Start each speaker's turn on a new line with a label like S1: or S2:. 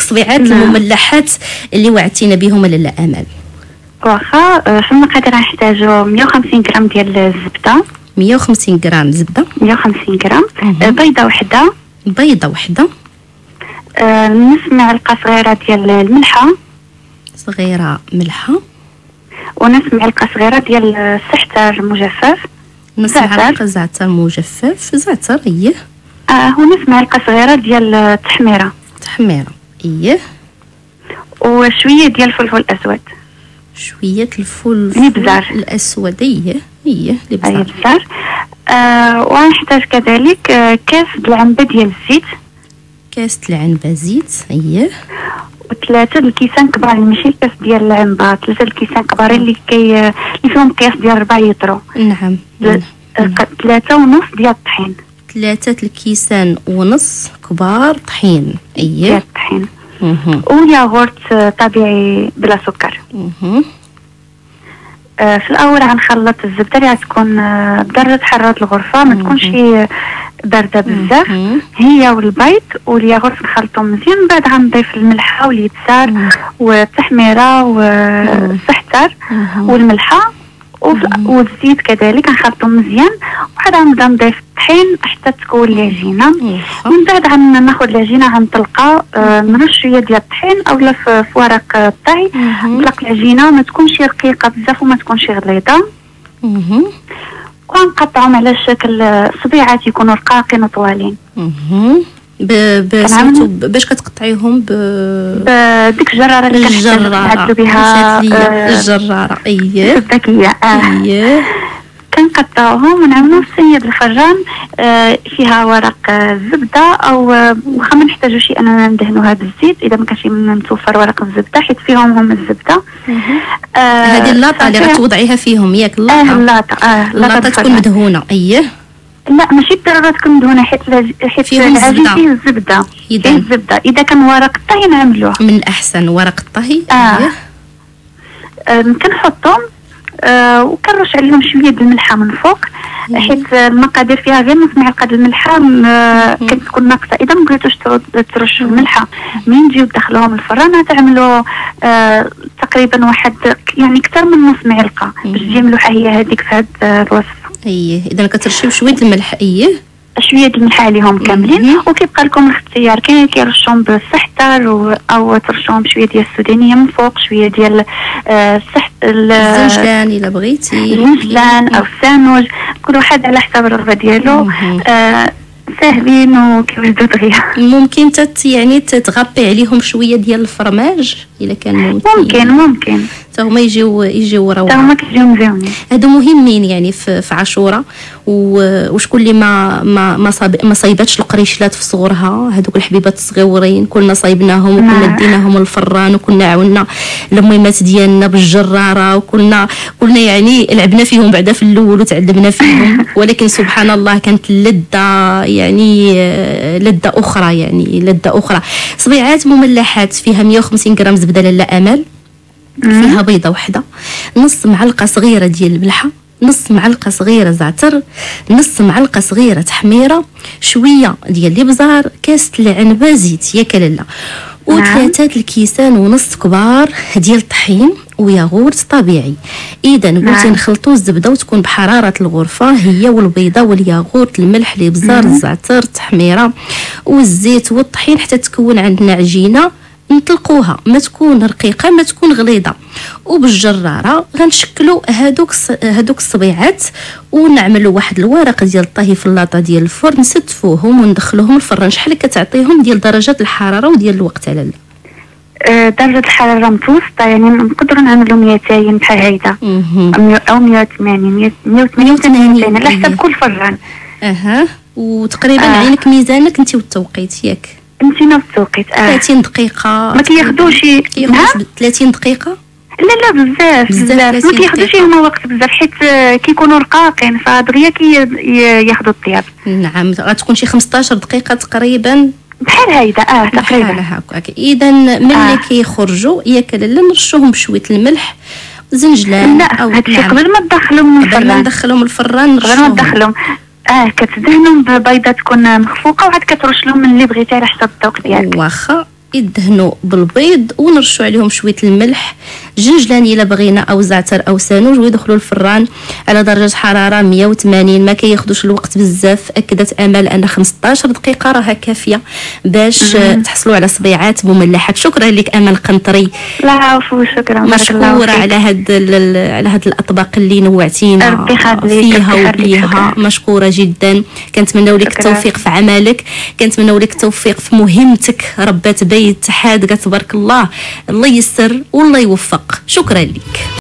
S1: الصبيعات المملحات اللي وعدتينا بهم لاله امل.
S2: واخا في المقادير غنحتاجو 150 غرام ديال الزبده،
S1: 150 غرام زبده،
S2: 150 غرام بيضه وحده،
S1: بيضه وحده،
S2: نص معلقه صغيره ديال الملحه،
S1: صغيره ملحه،
S2: ونص معلقه صغيره ديال الزعتر مجفف،
S1: نص معلقه زعتر مجفف، زعتر اييه،
S2: ونص معلقه صغيره ديال التحميره،
S1: اييه،
S2: وشويه ديال الفلفل الاسود،
S1: شويه الفلفل الاسود، اييه الابزار،
S2: ونحتاج كذلك كاس العنبه ديال الزيت،
S1: كاس العنبه زيت، اييه،
S2: وثلاثه الكيسان كبار، ماشي الكاس ديال العنبه، ثلاثه الكيسان كبار اللي فيهم قياس ديال 4 لتر.
S1: نعم.
S2: 3 ونص ديال الطحين،
S1: 3 الكيسان ونص كبار طحين، اييه،
S2: ديال الطحين، وياغورت طبيعي بلا سكر. في الاول غنخلط الزبده اللي غتكون بدرجه حراره الغرفه، ما تكونش بارده بزاف، هي والبيض والياغورت نخلطهم مزيان، من بعد غنضيف الملحه واليبسار والتحميره والزعتر والملحه والزيت كذلك غنخلطهم مزيان، وبعد غنبدا نضيف الطحين حتى تكون العجينه. من بعد غناخذ العجينه غنطلقها، نرش شويه ديال الطحين اولا في ورق الطهي، نطلق العجينه ما تكونش رقيقه بزاف وما تكونش غليظه، ونقطعهم على شكل صبيعات يكونوا رقاقين وطوالين.
S1: باش كتقطعيهم
S2: بديك الجراره اللي كنعدلوا بها
S1: الجراره، اييه
S2: الذكيه،
S1: اييه،
S2: كنقطعوهم ونعملوا صينيه بالفران فيها ورق الزبده، او واخا ما نحتاجوش اننا ندهنوها بالزيت اذا ما كانش متوفر ورق الزبده، حيت فيهم هم الزبده.
S1: هذه اللاطه اللي غتوضعيها فيهم ياك؟ اللاطه تكون مدهونه، اييه.
S2: لا ماشي بالضروره تكون مدهونه، حيت العجين فيه الزبده، اذا كان ورق الطهي نعملوه
S1: من الاحسن ورق الطهي.
S2: كنحطهم وكنرش عليهم شويه د الملحه من فوق، حيت المقادير فيها غير نص معلقه د الملحه كتكون ناقصه، اذا ما بغيتوش ترش الملحه من تجيو تدخلوهم الفران تعملوا تقريبا واحد يعني اكثر من نص معلقه باش تجي ملوحه هي هذيك في هذا الوصفه.
S1: اييه، اذا كترشيو شويه الملح، اييه
S2: شويه الملح عليهم كاملين، وكيبقى لكم الاختيار، كاين اللي كيرشهم بالسحتر او ترشوهم شويه ديال السودانيه من فوق، شويه ديال
S1: الزنجلان الا بغيتي،
S2: الزنجلان او السانوج، كل واحد على حسب الرغبه ديالو. ساهلين وكيوجدوا دغيا.
S1: ممكن يعني تغطي عليهم شويه ديال الفرماج الا كان
S2: ممكن
S1: حتى هما يجيو روعه،
S2: حتى هما كيجيو مزيونين.
S1: هادو مهمين يعني في عاشوره، وشكون اللي ما صايباتش القريشلات في صغرها، هادوك الحبيبات الصغيورين كلنا صايبناهم وكنا ديناهم الفران، وكنا عاوننا الميمات ديالنا بالجراره، وكلنا يعني لعبنا فيهم بعدا في الاول وتعلمنا فيهم، ولكن سبحان الله كانت اللذه يعني لذه اخرى. صبيعات مملحات فيها 150 غرام زبده لاله امل، فيها بيضه وحده، نص معلقه صغيره ديال الملحه، نص معلقه صغيره زعتر، نص معلقه صغيره تحميره، شويه ديال الابزار، كاس العنبه زيت ياك لاله، و3 الكيسان ونص كبار ديال الطحين وياغورت طبيعي. اذا بغيتي نخلطوا الزبده وتكون بحراره الغرفه، هي والبيضه والياغورت، الملح، الابزار، الزعتر، التحميره والزيت والطحين، حتى تكون عندنا عجينه نطلقوها، ما تكون رقيقه ما تكون غليظه، وبالجراره غنشكلوا هادوك الصبيعات، ونعملوا واحد الورق ديال الطهي في اللاطه ديال الفرن، نستفوهم وندخلوهم الفران. شحال كتعطيهم ديال درجات الحراره وديال الوقت لاله؟
S2: درجه الحراره متوسطه، يعني نقدروا نعملوا 200 بحال هيدا او 180 180 على حسب كل فران.
S1: وتقريبا عينك ميزانك انت والتوقيت ياك؟
S2: نمشينا بالتوقيت
S1: 30 دقيقه
S2: ما كياخذوش
S1: 30 دقيقه؟
S2: لا بزاف ما كياخذوش هما وقت بزاف، حيت كيكونوا رقاقين فدغيا ياخذوا الطياب.
S1: نعم، غتكون شي 15 دقيقه تقريبا
S2: بحال هيدا تقريبا
S1: بحال هكاك. اذا ملي كيخرجوا ياك لاله نرشوهم بشويه الملح، زنجلان،
S2: او هادشي قبل ما تدخلهم
S1: الفران
S2: قبل ما تدخلهم كتدهنهم ببيضه تكون مخفوقه، وعاد كترش لهم من اللي بغيتي على حسب الذوق ديالك.
S1: واخا يدهنوا بالبيض ونرشوا عليهم شويه الملح، جنجلان الا بغينا او زعتر او سانوج، ويدخلوا الفران على درجه حراره 180. ما كياخذوش الوقت بزاف. اكدت امل ان 15 دقيقه راها كافيه باش تحصلوا على صبيعات مملحات. شكرا لك امل قنطري.
S2: لا عفو، شكرا.
S1: مشكوره على هاد الاطباق اللي نوعتينا فيها وبليها. مشكوره جدا. كنتمناو لك التوفيق في عملك، كنتمناو لك التوفيق في مهمتك، ربات بيت حادقه تبارك الله. الله يسر والله يوفق. شكرا لك.